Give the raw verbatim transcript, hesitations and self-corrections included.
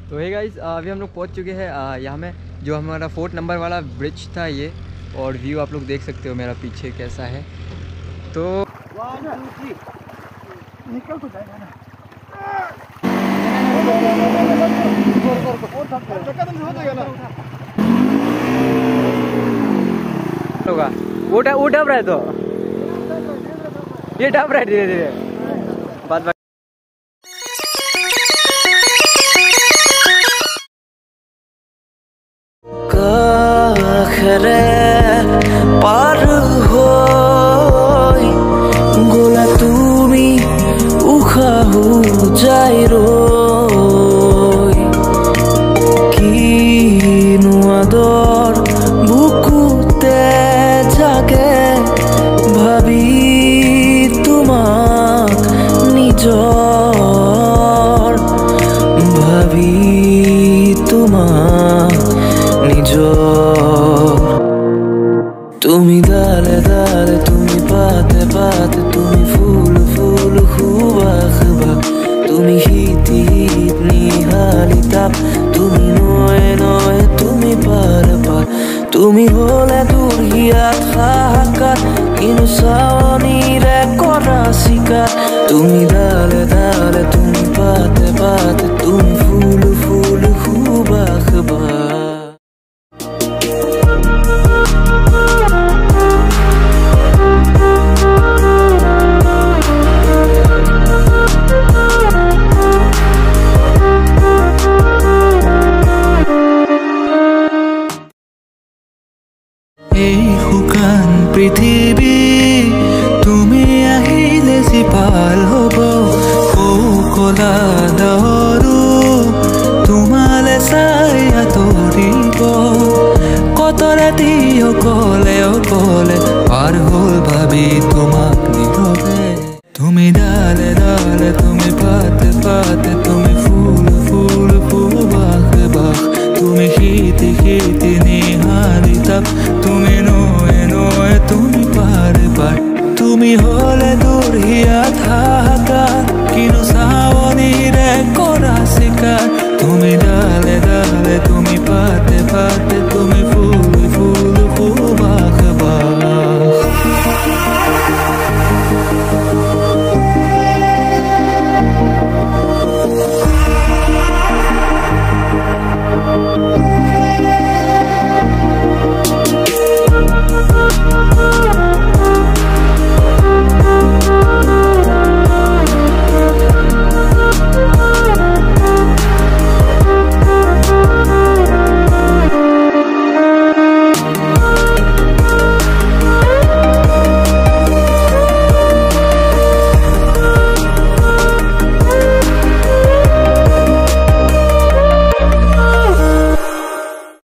तो hey guys अभी हम लोग पहुंच चुके हैं यहाँ में, जो हमारा फोर्थ नंबर वाला ब्रिज था ये, और व्यू आप लोग देख सकते हो मेरा पीछे कैसा है। तो निकल तो जाएगा ना। होगा वो वो डब रहा है, तो ये डब रहा है धीरे धीरे बात। কাখরে পার হই গোলা তুমি উখাহু যাই রই কিনু আদর বুকুতে জাগে ভাবি তোমাক নিজর ভাবি তোমাক তুমি দালে দালে তুমি পাতে পাতে তুমি ফুল ফুল খুবা খুবা তুমি হিতি হিত নিহালি তাপ তুমি নয় নয় তুমি পার পার তুমি হলে দুর্হিয়াত হাহাকার কিনু সাওনিরে করা শিকার তুমি দালে দালে তুমি পাতে পাতে তুমি ফুল ফুল খুবা খুবা। এই শুকান পৃথিৱী তুমি আহিলে জীপাল হ'ব কলা ডাৱৰো তোমালে চাই আঁতৰিব কত ৰাতি অকলে